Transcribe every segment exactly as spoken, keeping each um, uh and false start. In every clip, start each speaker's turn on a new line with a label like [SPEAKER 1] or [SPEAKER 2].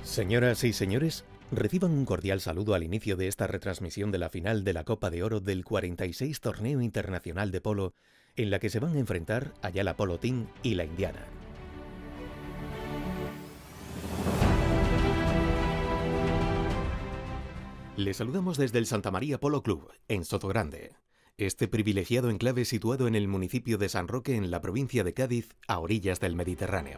[SPEAKER 1] Señoras y señores, reciban un cordial saludo al inicio de esta retransmisión de la final de la Copa de Oro del cuarenta y seis Torneo Internacional de Polo, en la que se van a enfrentar Ayala Polo Team y la Indiana. Les saludamos desde el Santa María Polo Club, en Sotogrande. Este privilegiado enclave situado en el municipio de San Roque, en la provincia de Cádiz, a orillas del Mediterráneo.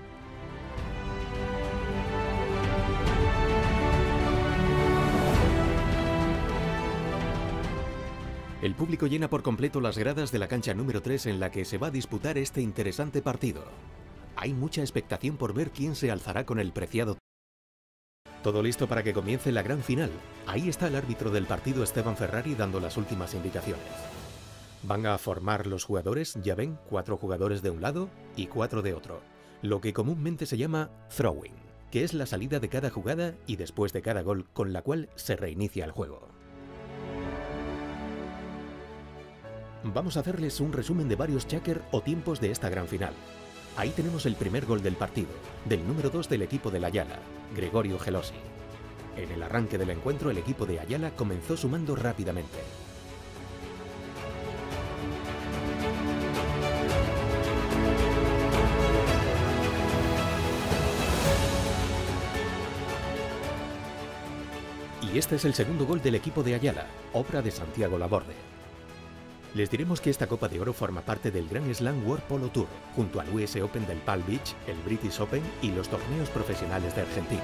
[SPEAKER 1] El público llena por completo las gradas de la cancha número tres en la que se va a disputar este interesante partido. Hay mucha expectación por ver quién se alzará con el preciado. Todo listo para que comience la gran final. Ahí está el árbitro del partido, Esteban Ferrari, dando las últimas indicaciones. Van a formar los jugadores, ya ven, cuatro jugadores de un lado y cuatro de otro, lo que comúnmente se llama throwing, que es la salida de cada jugada y después de cada gol, con la cual se reinicia el juego. Vamos a hacerles un resumen de varios checker o tiempos de esta gran final. Ahí tenemos el primer gol del partido, del número dos del equipo del Ayala, Gregorio Gelosi. En el arranque del encuentro, el equipo de Ayala comenzó sumando rápidamente. Y este es el segundo gol del equipo de Ayala, obra de Santiago Laborde. Les diremos que esta Copa de Oro forma parte del Grand Slam World Polo Tour, junto al U S Open del Palm Beach, el British Open y los torneos profesionales de Argentina.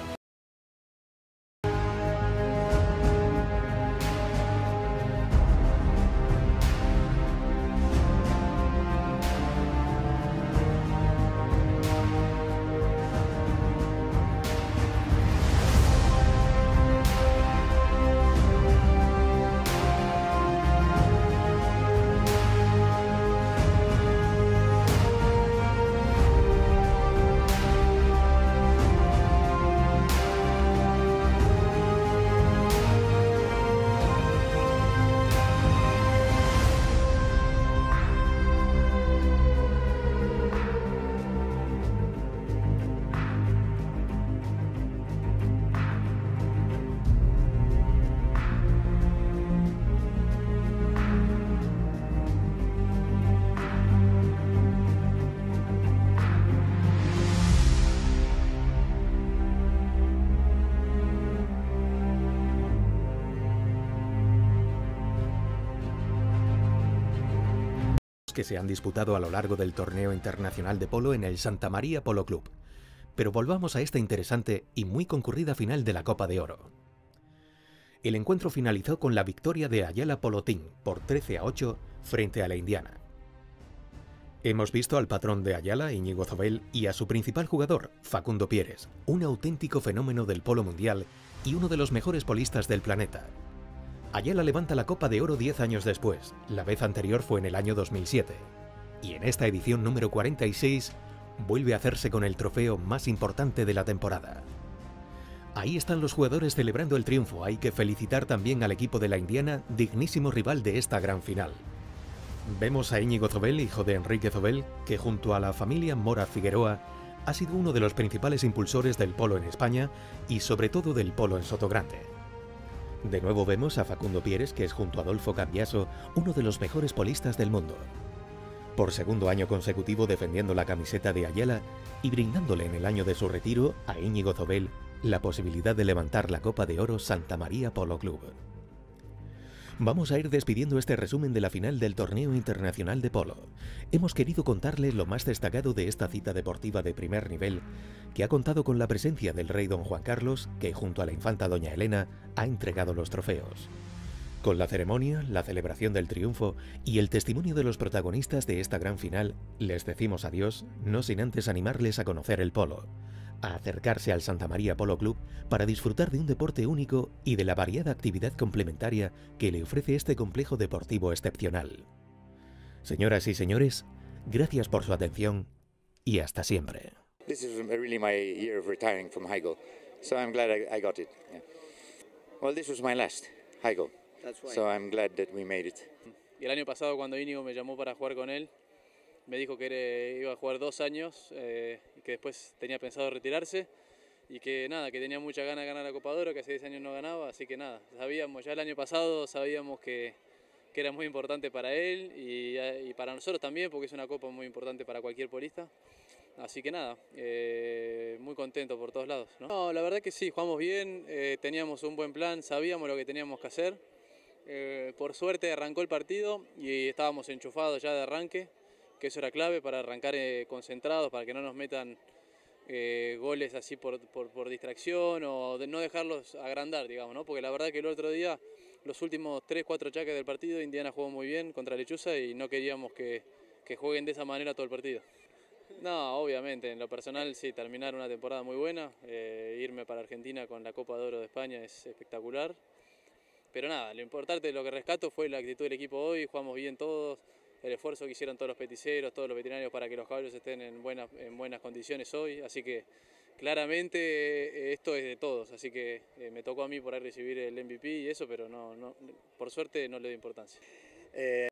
[SPEAKER 1] Que se han disputado a lo largo del torneo internacional de polo en el Santa María Polo Club. Pero volvamos a esta interesante y muy concurrida final de la Copa de Oro. El encuentro finalizó con la victoria de Ayala Polo Team por trece a ocho frente a la Indiana. Hemos visto al patrón de Ayala, Íñigo Zobel, y a su principal jugador, Facundo Pieres, un auténtico fenómeno del polo mundial y uno de los mejores polistas del planeta. Ayala levanta la Copa de Oro diez años después, la vez anterior fue en el año dos mil siete, y en esta edición número cuarenta y seis vuelve a hacerse con el trofeo más importante de la temporada. Ahí están los jugadores celebrando el triunfo. Hay que felicitar también al equipo de la Indiana, dignísimo rival de esta gran final. Vemos a Íñigo Zobel, hijo de Enrique Zobel, que junto a la familia Mora Figueroa ha sido uno de los principales impulsores del polo en España y sobre todo del polo en Sotogrande. De nuevo vemos a Facundo Pieres, que es junto a Adolfo Cambiaso uno de los mejores polistas del mundo. Por segundo año consecutivo defendiendo la camiseta de Ayala y brindándole en el año de su retiro a Íñigo Zobel la posibilidad de levantar la Copa de Oro Santa María Polo Club. Vamos a ir despidiendo este resumen de la final del Torneo Internacional de Polo. Hemos querido contarles lo más destacado de esta cita deportiva de primer nivel, que ha contado con la presencia del rey don Juan Carlos, que junto a la infanta doña Elena ha entregado los trofeos. Con la ceremonia, la celebración del triunfo y el testimonio de los protagonistas de esta gran final, les decimos adiós, no sin antes animarles a conocer el polo, a acercarse al Santa María Polo Club para disfrutar de un deporte único y de la variada actividad complementaria que le ofrece este complejo deportivo excepcional. Señoras y señores, gracias por su atención y hasta siempre.
[SPEAKER 2] This is really my year of retiring from high goal, so I'm glad I, I got it. Yeah. Well, this was my last high goal, so I'm glad that we made it.
[SPEAKER 3] Y el año pasado, cuando Íñigo me llamó para jugar con él, me dijo que era, iba a jugar dos años eh, y que después tenía pensado retirarse. y que nada, que tenía mucha ganas de ganar la Copa de Oro, que hace diez años no ganaba, así que nada, sabíamos, ya el año pasado sabíamos que, que era muy importante para él y, y para nosotros también, porque es una Copa muy importante para cualquier polista. Así que nada, eh, muy contento por todos lados, ¿no? No, la verdad que sí, jugamos bien, eh, teníamos un buen plan, sabíamos lo que teníamos que hacer. Eh, por suerte arrancó el partido y estábamos enchufados ya de arranque, que eso era clave para arrancar eh, concentrados, para que no nos metan eh, goles así por, por, por distracción o de no dejarlos agrandar, digamos, ¿no? Porque la verdad que el otro día, los últimos tres cuatro chaques del partido, Indiana jugó muy bien contra Lechuza y no queríamos que, que jueguen de esa manera todo el partido. No, obviamente, en lo personal sí, terminar una temporada muy buena, eh, irme para Argentina con la Copa de Oro de España es espectacular. Pero nada, lo importante, lo que rescato fue la actitud del equipo hoy, jugamos bien todos, el esfuerzo que hicieron todos los peticeros, todos los veterinarios para que los caballos estén en buenas, en buenas condiciones hoy, así que claramente eh, esto es de todos, así que eh, me tocó a mí por ahí recibir el M V P y eso, pero no, no, por suerte no le doy importancia.
[SPEAKER 4] Eh...